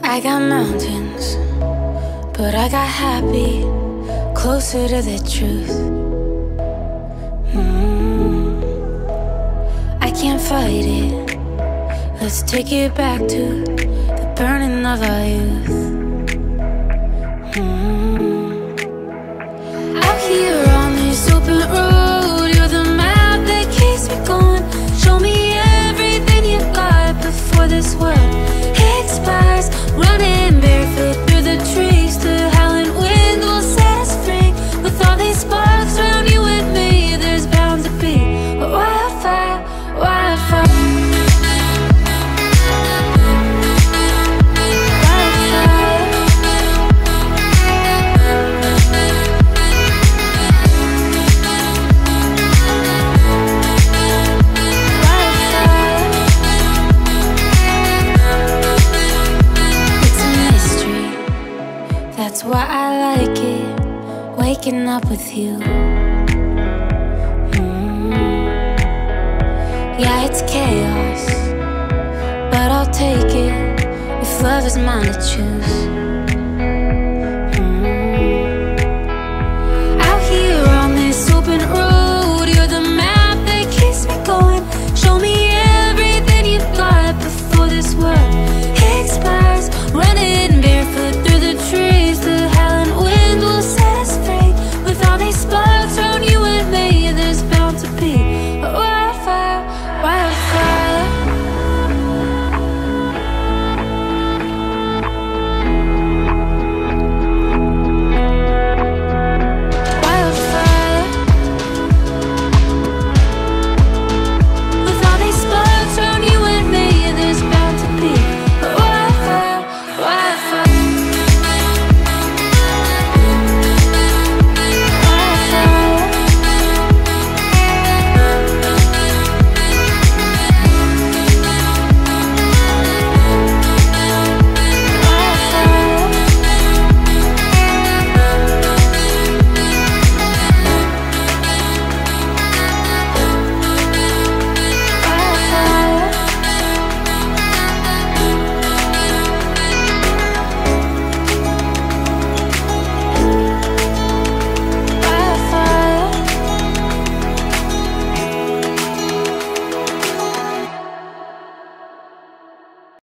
I got mountains, but I got happy, closer to the truth. I can't fight it. Let's take it back to the burning of our youth. Out here on this open road, you're the map that keeps me going. Show me everything you got before this world expires. Running barefoot through the trees, the howling wind will set us free. With all these sparks around you and me, there's bound to be a wildfire, wildfire. That's why I like it, waking up with you. Yeah, it's chaos, but I'll take it if love is mine to choose.